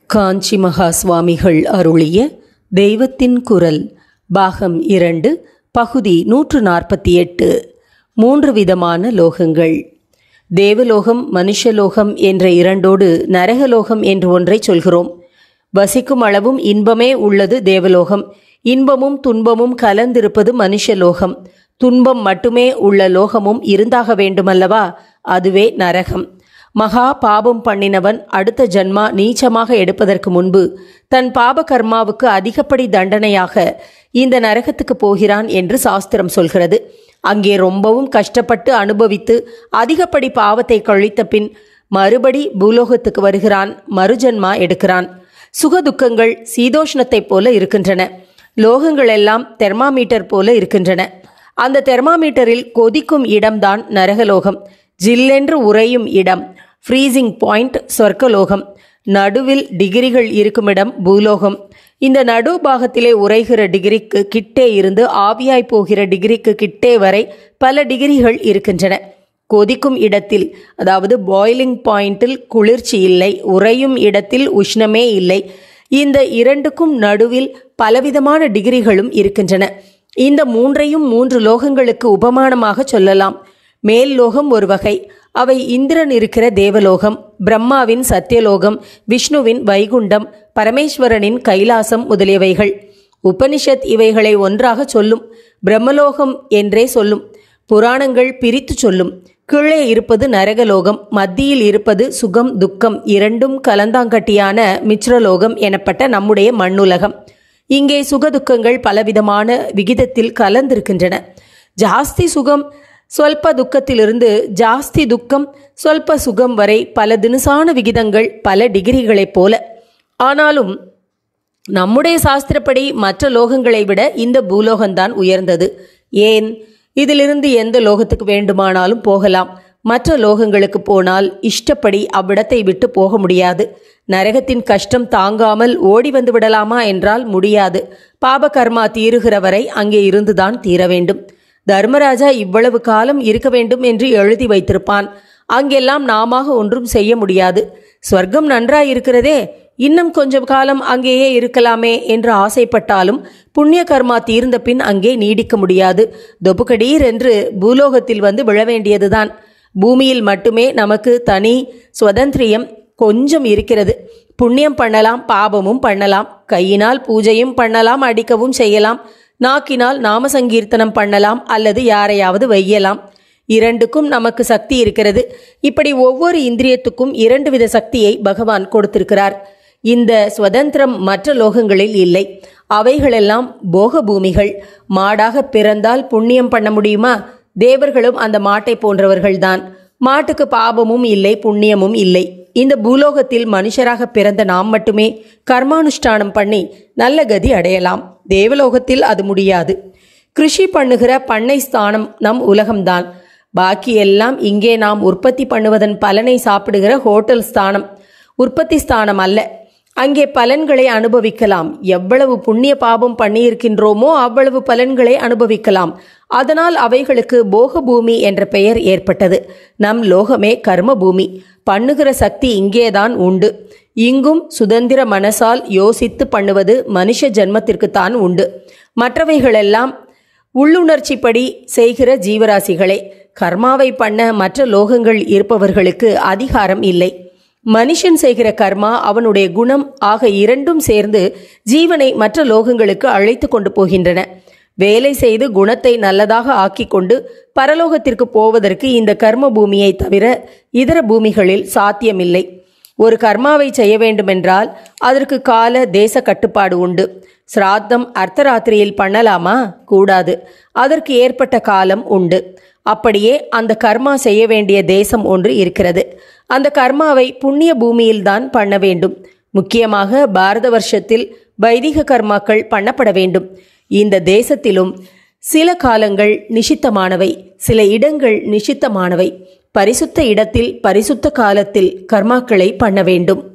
காஞ்சி மகா சுவாமிகள் அருளிய தெய்வத்தின் குரல் பாகம் 2 பகுதி 148. 3 விதமான லோகங்கள். தேவலோகம், மனுஷலோகம் என்ற இரண்டோடு நரகலோகம் என்று ஒன்றை சொல்கிறோம். வசிக்கும் அளவும் இன்பமே உள்ளது தேவலோகம். இன்பமும் துன்பமும் கலந்திருப்பது மனுஷலோகம். துன்பம் மட்டுமே உள்ள லோகமும் இருந்தாக வேண்டுமல்லவா? அதுவே நரகம். மகா பாபம் பண்ணினவன் அடுத்த ஜன்மா நீச்சமாக எடுப்பதற்கு முன்பு தன் பாப கர்மாவுக்கு அதிகப்படி தண்டனையாக இந்த நரகத்துக்கு போகிறான் என்று சாஸ்திரம் சொல்கிறது. அங்கே ரொம்பவும் கஷ்டப்பட்டு அனுபவித்து அதிகப்படி பாவத்தை கழித்த பின் மறுபடி பூலோகத்துக்கு வருகிறான், மறுஜன்மா எடுக்கிறான். சுகதுக்கங்கள் சீதோஷ்ணத்தைப் போல இருக்கின்றன. லோகங்கள் எல்லாம் தெர்மாமீட்டர் போல இருக்கின்றன. அந்த தெர்மாமீட்டரில் கொதிக்கும் இடம்தான் நரகலோகம். ஜில்லென்று உறையும் இடம் ஃப்ரீசிங் பாயிண்ட் சொர்க்கலோகம். நடுவில் டிகிரிகள் இருக்குமிடம் பூலோகம். இந்த நடு பாகத்திலே உறைகிற டிகிரிக்கு கிட்டே இருந்து ஆவியாய் போகிற டிகிரிக்கு கிட்டே வரை பல டிகிரிகள் இருக்கின்றன. கொதிக்கும் இடத்தில், அதாவது பாய்லிங் பாயிண்டில் குளிர்ச்சி இல்லை, உறையும் இடத்தில் உஷ்ணமே இல்லை. இந்த இரண்டுக்கும் நடுவில் பலவிதமான டிகிரிகளும் இருக்கின்றன. இந்த மூன்றையும் 3 லோகங்களுக்கு உபமானமாக சொல்லலாம். மேல் லோகம் ஒரு வகை. அவை இந்திரன் இருக்கிற தேவலோகம், பிரம்மாவின் சத்தியலோகம், விஷ்ணுவின் வைகுண்டம், பரமேஸ்வரனின் கைலாசம் முதலியவைகள். உபனிஷத் இவைகளை ஒன்றாக சொல்லும். பிரம்மலோகம் என்றே சொல்லும். புராணங்கள் பிரித்து சொல்லும். கீழே இருப்பது நரகலோகம், மத்தியில் இருப்பது சுகம் துக்கம் இரண்டும் கலந்தாங்கட்டியான மிச்ரலோகம் எனப்பட்ட நம்முடைய மண்ணுலகம். இங்கே சுகதுக்கங்கள் பலவிதமான விகிதத்தில் கலந்திருக்கின்றன. ஜாஸ்தி சுகம் சொல்ப துக்கத்திலிருந்து ஜாஸ்தி துக்கம் சொல்ப சுகம் வரை பல தினுசான விகிதங்கள், பல டிகிரிகளைப் போல. ஆனாலும் நம்முடைய சாஸ்திரப்படி மற்ற லோகங்களை விட இந்த பூலோகம்தான் உயர்ந்தது. ஏன்? இதிலிருந்து எந்த லோகத்துக்கு வேண்டுமானாலும் போகலாம். மற்ற லோகங்களுக்கு போனால் இஷ்டப்படி அவ்விடத்தை விட்டு போக முடியாது. நரகத்தின் கஷ்டம் தாங்காமல் ஓடி வந்து விடலாமா என்றால் முடியாது. பாபகர்மா தீருகிற வரை அங்கே இருந்துதான் தீர வேண்டும். தர்மராஜா இவ்வளவு காலம் இருக்க வேண்டும் என்று எழுதி வைத்திருப்பான். அங்கெல்லாம் நாம ஒன்றும் செய்ய முடியாது. ஸ்வர்க்கம் நன்றாயிருக்கிறதே, இன்னும் கொஞ்சம் காலம் அங்கேயே இருக்கலாமே என்று ஆசைப்பட்டாலும் புண்ணிய கர்மா தீர்ந்த பின் அங்கே நீடிக்க முடியாது. தொப்புக்கடீர் என்று பூலோகத்தில் வந்து விழ வேண்டியதுதான். பூமியில் மட்டுமே நமக்கு தனி சுதந்திரியம் கொஞ்சம் இருக்கிறது. புண்ணியம் பண்ணலாம், பாபமும் பண்ணலாம். கையினால் பூஜையும் பண்ணலாம், அடிக்கவும் செய்யலாம். நாக்கினால் நாம சங்கீர்த்தனம் பண்ணலாம், அல்லது யாரையாவது வையலாம். இரண்டுக்கும் நமக்கு சக்தி இருக்கிறது. இப்படி ஒவ்வொரு இந்திரியத்துக்கும் 2 வித சக்தியை பகவான் கொடுத்திருக்கிறார். இந்த சுதந்திரம் மற்ற லோகங்களில் இல்லை. அவைகளெல்லாம் போக பூமிகள். மாடாக பிறந்தால் புண்ணியம் பண்ண முடியுமா? தேவர்களும் அந்த மாட்டை போன்றவர்கள்தான். மாட்டுக்கு பாபமும் இல்லை, புண்ணியமும் இல்லை. இந்த பூலோகத்தில் மனுஷராக பிறந்த நாம் மட்டுமே கர்மானுஷ்டானம் பண்ணி நல்ல கதி அடையலாம். தேவலோகத்தில் அது முடியாது. கிருஷி பண்ணுகிற பண்ணை ஸ்தானம் நம் உலகம்தான். பாக்கி எல்லாம் இங்கே நாம் உற்பத்தி பண்ணுவதன் பலனை சாப்பிடுகிற ஹோட்டல் ஸ்தானம். உற்பத்தி ஸ்தானம் அல்ல. அங்கே பலன்களை அனுபவிக்கலாம். எவ்வளவு புண்ணிய பாபம் பண்ணியிருக்கின்றோமோ அவ்வளவு பலன்களை அனுபவிக்கலாம். அதனால் அவைகளுக்கு போக பூமி என்ற பெயர் ஏற்பட்டது. நம் லோகமே கர்ம பூமி. பண்ணுகிற சக்தி இங்கேதான் உண்டு. இங்கும் சுதந்திர மனசால் யோசித்து பண்ணுவது மனுஷ ஜன்மத்திற்குத்தான் உண்டு. மற்றவைகளெல்லாம் உள்ளுணர்ச்சிப்படி செய்கிற ஜீவராசிகளே. கர்மாவை பண்ண மற்ற லோகங்கள் இருப்பவர்களுக்கு அதிகாரம் இல்லை. மனுஷன் செய்கிற கர்மா, அவனுடைய குணம் ஆக இரண்டும் சேர்ந்து ஜீவனை மற்ற லோகங்களுக்கு அழைத்து கொண்டு போகின்றன. வேலை செய்து குணத்தை நல்லதாக ஆக்கி கொண்டு பரலோகத்திற்கு போவதற்கு இந்த கர்ம பூமியை தவிர இதர பூமிகளில் சாத்தியமில்லை. ஒரு கர்மாவை செய்ய வேண்டுமென்றால் அதற்கு கால தேச கட்டுப்பாடு உண்டு. சிராத்தம் அர்த்தராத்திரியில் பண்ணலாமா? கூடாது. அதற்கு ஏற்பட்ட காலம் உண்டு. அப்படியே அந்த கர்மா செய்ய வேண்டிய தேசம் ஒன்று இருக்கிறது. அந்த கர்மாவை புண்ணிய பூமியில்தான் பண்ண வேண்டும். முக்கியமாக பாரத வருஷத்தில் வைதிக கர்மாக்கள் பண்ணப்பட வேண்டும். இந்த தேசத்திலும் சில காலங்கள் நிஷித்தமானவை, சில இடங்கள் நிஷித்தமானவை. பரிசுத்த இடத்தில் பரிசுத்த காலத்தில் கர்மாக்களை பண்ண வேண்டும்.